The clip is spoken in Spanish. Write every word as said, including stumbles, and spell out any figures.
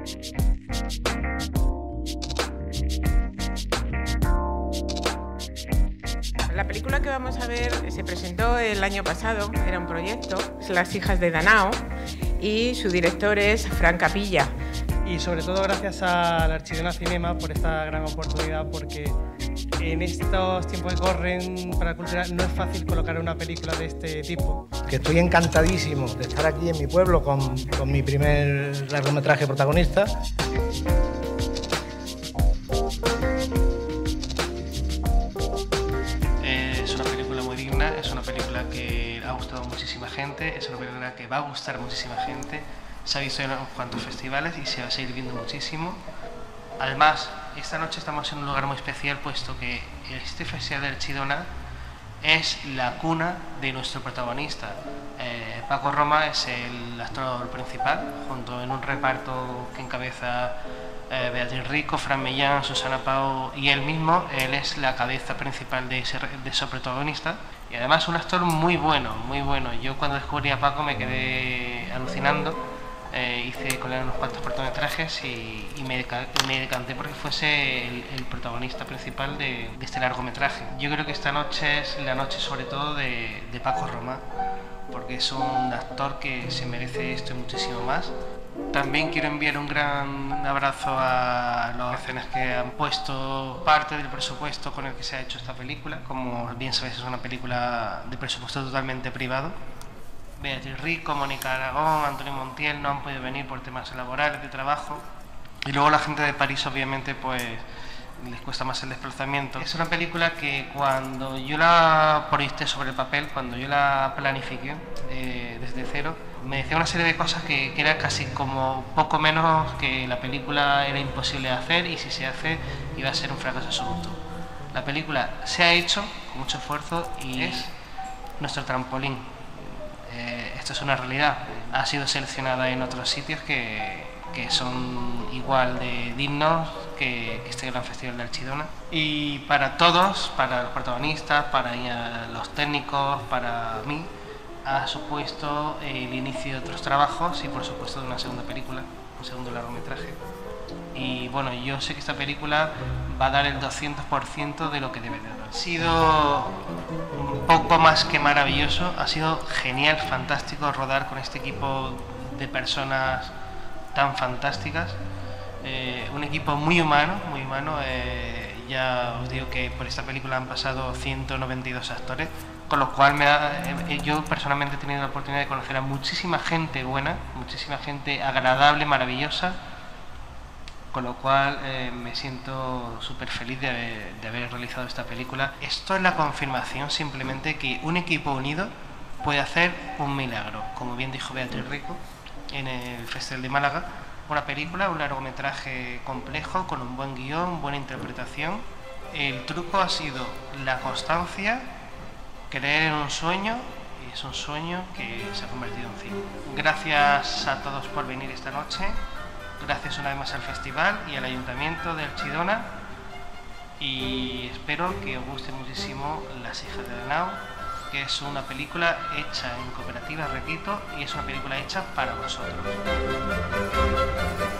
La película que vamos a ver se presentó el año pasado, era un proyecto, es Las hijas de Danao, y su director es Fran Capilla. Y sobre todo gracias al Archidona Cinema por esta gran oportunidad, porque en estos tiempos que corren para la cultura no es fácil colocar una película de este tipo. Que estoy encantadísimo de estar aquí en mi pueblo con, con mi primer largometraje protagonista. Es una película muy digna, es una película que ha gustado a muchísima gente, es una película que va a gustar a muchísima gente. Se ha visto en unos cuantos festivales y se va a seguir viendo muchísimo. Además, esta noche estamos en un lugar muy especial, puesto que este Festival de Archidona es la cuna de nuestro protagonista. Eh, Paco Roma es el actor principal, junto en un reparto que encabeza eh, Beatriz Rico, Fran Millán, Susana Pau y él mismo. Él es la cabeza principal de ese, de ese protagonista. Y además un actor muy bueno, muy bueno. Yo cuando descubrí a Paco me quedé alucinando. Eh, hice con él unos cuantos cortometrajes y, y me, deca me decanté porque fuese el, el protagonista principal de, de este largometraje. Yo creo que esta noche es la noche sobre todo de, de Paco Roma, porque es un actor que se merece esto y muchísimo más. También quiero enviar un gran abrazo a los mecenas que han puesto parte del presupuesto con el que se ha hecho esta película. Como bien sabéis, es una película de presupuesto totalmente privado. Beatriz Rico, Mónica Aragón, Antonio Montiel no han podido venir por temas laborales, de trabajo. Y luego la gente de París, obviamente, pues les cuesta más el desplazamiento. Es una película que cuando yo la proyecté sobre el papel, cuando yo la planifiqué eh, desde cero, me decía una serie de cosas que, que era casi como poco menos que la película era imposible de hacer, y si se hace iba a ser un fracaso absoluto. La película se ha hecho con mucho esfuerzo y es nuestro trampolín. Eh, esto es una realidad. Ha sido seleccionada en otros sitios que, que son igual de dignos que, que este gran festival de Archidona. Y para todos, para los protagonistas, para los técnicos, para mí, ha supuesto el inicio de otros trabajos y por supuesto de una segunda película, un segundo largometraje. Y bueno, yo sé que esta película va a dar el doscientos por ciento de lo que debe de dar. Ha sido un poco más que maravilloso, ha sido genial, fantástico rodar con este equipo de personas tan fantásticas. Eh, un equipo muy humano, muy humano. Eh, ya os digo que por esta película han pasado ciento noventa y dos actores, con lo cual me da, eh, yo personalmente he tenido la oportunidad de conocer a muchísima gente buena, muchísima gente agradable, maravillosa. Con lo cual eh, me siento súper feliz de haber, de haber realizado esta película. Esto es la confirmación simplemente que un equipo unido puede hacer un milagro. Como bien dijo Beatriz Rico en el Festival de Málaga, una película, un largometraje complejo, con un buen guión, buena interpretación. El truco ha sido la constancia, creer en un sueño, y es un sueño que se ha convertido en cine. Gracias a todos por venir esta noche. Gracias una vez más al festival y al Ayuntamiento de Archidona, y espero que os guste muchísimo Las hijas de Danao, que es una película hecha en cooperativa, repito, y es una película hecha para vosotros.